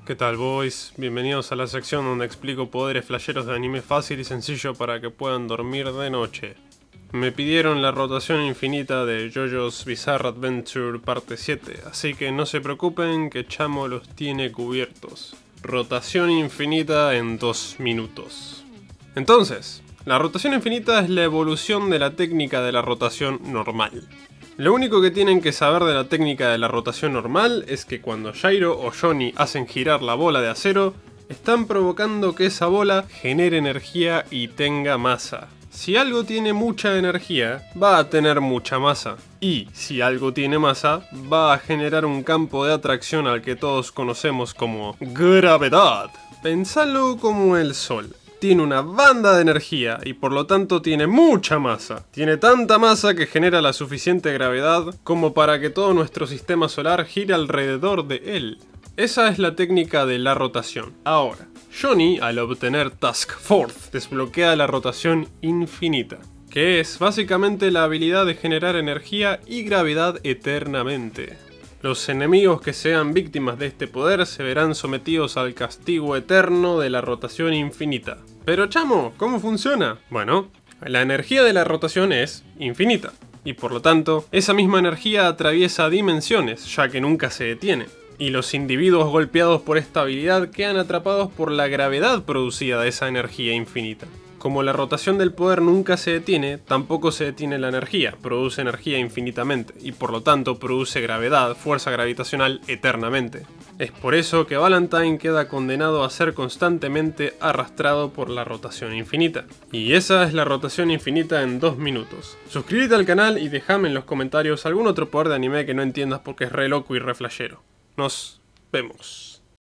¿Qué tal, boys? Bienvenidos a la sección donde explico poderes flasheros de anime fácil y sencillo para que puedan dormir de noche. Me pidieron la rotación infinita de JoJo's Bizarre Adventure parte 7, así que no se preocupen que Chamo los tiene cubiertos. Rotación infinita en 2 minutos. Entonces, la rotación infinita es la evolución de la técnica de la rotación normal. Lo único que tienen que saber de la técnica de la rotación normal es que cuando Jairo o Johnny hacen girar la bola de acero, están provocando que esa bola genere energía y tenga masa. Si algo tiene mucha energía, va a tener mucha masa. Y si algo tiene masa, va a generar un campo de atracción al que todos conocemos como gravedad. Pensalo como el Sol. Tiene una banda de energía y por lo tanto tiene mucha masa. Tiene tanta masa que genera la suficiente gravedad como para que todo nuestro sistema solar gire alrededor de él. Esa es la técnica de la rotación. Ahora, Johnny, al obtener Task Force, desbloquea la rotación infinita, que es básicamente la habilidad de generar energía y gravedad eternamente. Los enemigos que sean víctimas de este poder se verán sometidos al castigo eterno de la rotación infinita. Pero chamo, ¿cómo funciona? Bueno, la energía de la rotación es infinita, y por lo tanto, esa misma energía atraviesa dimensiones, ya que nunca se detiene. Y los individuos golpeados por esta habilidad quedan atrapados por la gravedad producida de esa energía infinita. Como la rotación del poder nunca se detiene, tampoco se detiene la energía, produce energía infinitamente, y por lo tanto produce gravedad, fuerza gravitacional, eternamente. Es por eso que Valentine queda condenado a ser constantemente arrastrado por la rotación infinita. Y esa es la rotación infinita en 2 minutos. Suscríbete al canal y déjame en los comentarios algún otro poder de anime que no entiendas porque es re loco y re flashero. Nos vemos.